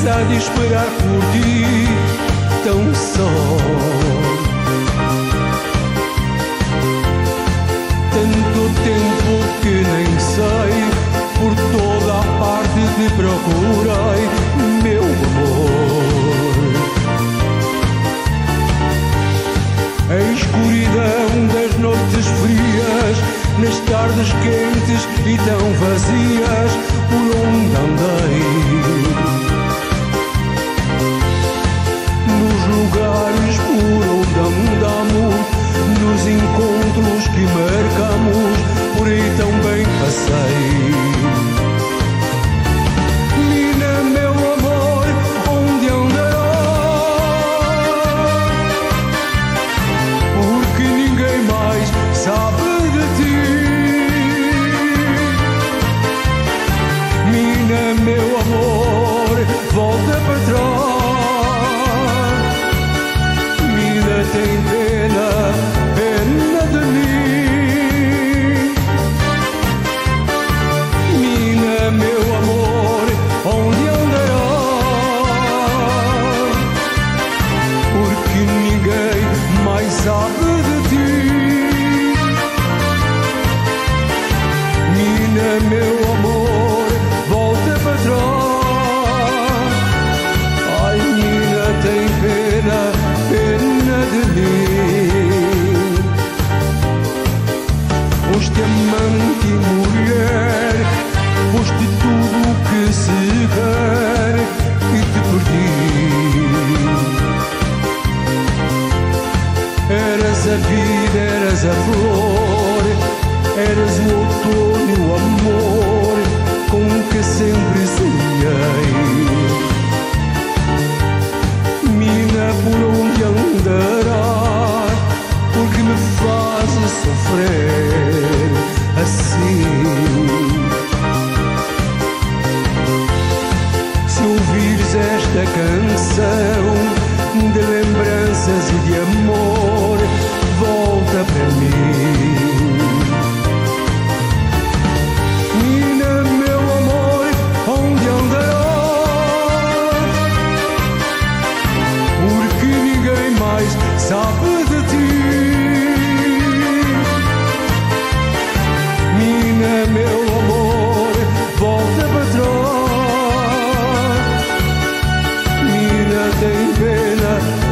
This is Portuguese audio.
cansado de esperar por ti, tão só. Tanto tempo que nem sei, por toda a parte te procurei, meu amor. A escuridão das noites frias, nas tardes quentes e tão vazias, por onde andei, nos lugares por onde andamos, nos encontros que marcamos, por aí tão bem passei. Mina, meu amor, onde andarás? Porque ninguém mais sabe de ti. Mina, meu amor, volta para trás. Mina, tem pena, pena de mim. Mina, meu amor, onde andarás? Porque ninguém mais sabe de ti. Mina, meu amor, volta para trás. Ai, Mina, tem pena, pena de mim. Foste amante e mulher, foste tudo o que se quer e te perdi. Eras a vida, eras a flor, eras o outono e o amor com que sempre sonhei. Mina, por onde andarás? Porque me fazes sofrer assim. Se ouvires esta canção de lembranças e de amor, volta para mim. Mina, meu amor, onde andarás? Porque ninguém mais sabe de ti. Mina, meu amor, volta para trás. Mina, tem pena,